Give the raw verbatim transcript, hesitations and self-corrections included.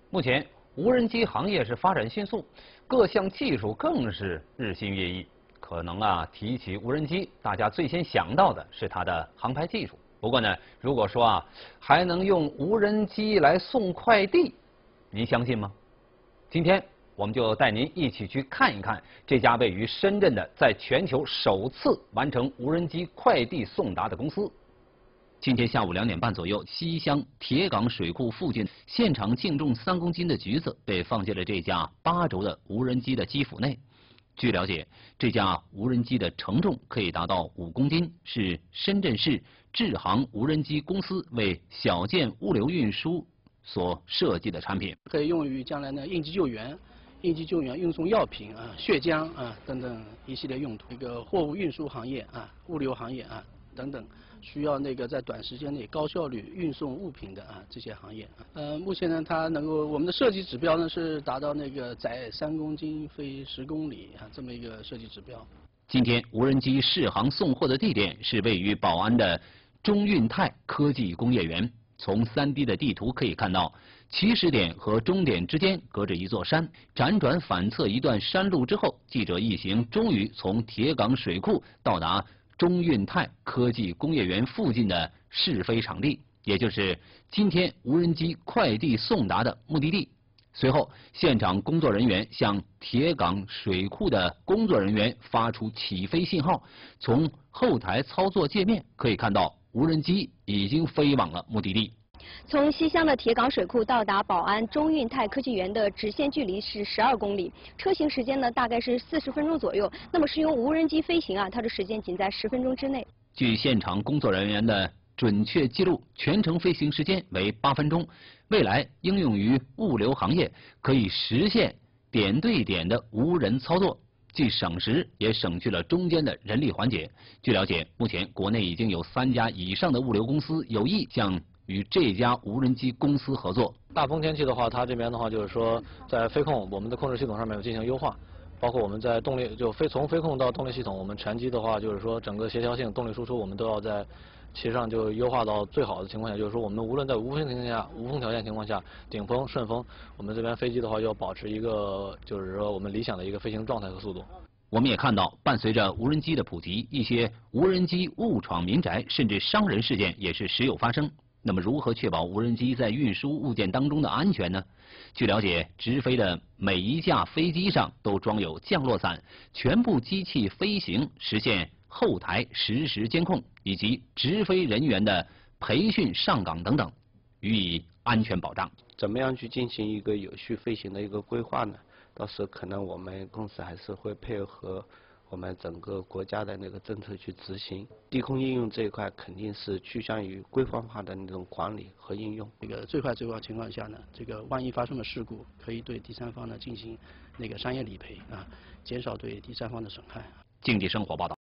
目前，无人机行业是发展迅速，各项技术更是日新月异。可能啊，提起无人机，大家最先想到的是它的航拍技术。不过呢，如果说啊，还能用无人机来送快递，您相信吗？今天我们就带您一起去看一看这家位于深圳的，在全球首次完成无人机快递送达的公司。今天下午两点半左右，西乡铁港水库附近，现场净重三公斤的橘子被放进了这架八轴的无人机的机腹内。据了解，这架无人机的承重可以达到五公斤，是深圳市智航无人机公司为小件物流运输所设计的产品， 可以用于将来呢应急救援、应急救援运送药品啊、血浆啊等等一系列用途。这个货物运输行业啊、物流行业啊等等，需要那个在短时间内高效率运送物品的啊这些行业啊。呃，目前呢，它能够我们的设计指标呢是达到那个载三公斤飞十公里啊这么一个设计指标。 今天无人机试航送货的地点是位于宝安的中运泰科技工业园。从 三 D 的地图可以看到，起始点和终点之间隔着一座山。辗转反侧一段山路之后，记者一行终于从铁港水库到达中运泰科技工业园附近的试飞场地，也就是今天无人机快递送达的目的地。随后，现场工作人员向铁港水库的工作人员发出起飞信号。从后台操作界面可以看到，无人机已经飞往了目的地。 从西乡的铁港水库到达宝安中运泰科技园的直线距离是十二公里，车行时间呢大概是四十分钟左右。那么是用无人机飞行啊，它的时间仅在十分钟之内。 据现场工作人员的准确记录，全程飞行时间为八分钟。未来应用于物流行业，可以实现点对点的无人操作，既省时也省去了中间的人力环节。据了解，目前国内已经有三家以上的物流公司有意向与这家无人机公司合作。 大风天气的话，它这边的话就是说，在飞控我们的控制系统上面进行优化，包括我们在动力就飞从飞控到动力系统，我们全机的话就是说整个协调性、动力输出我们都要在其实上就优化到最好的情况下，就是说我们无论在无风情况下、无风条件情况下，顶风、顺风，我们这边飞机的话要保持一个就是说我们理想的一个飞行状态和速度。 我们也看到，伴随着无人机的普及，一些无人机误闯民宅甚至伤人事件也是时有发生。那么，如何确保无人机在运输物件当中的安全呢？据了解，直飞的每一架飞机上都装有降落伞，全部机器飞行实现后台实时监控，以及直飞人员的培训、上岗等等，予以安全保障。 怎么样去进行一个有序飞行的一个规划呢？到时候可能我们公司还是会配合我们整个国家的那个政策去执行。低空应用这一块肯定是趋向于规范化的那种管理和应用。 这个最坏最坏情况下呢，这个万一发生了事故，可以对第三方呢进行那个商业理赔啊，减少对第三方的损害。 经济生活报道。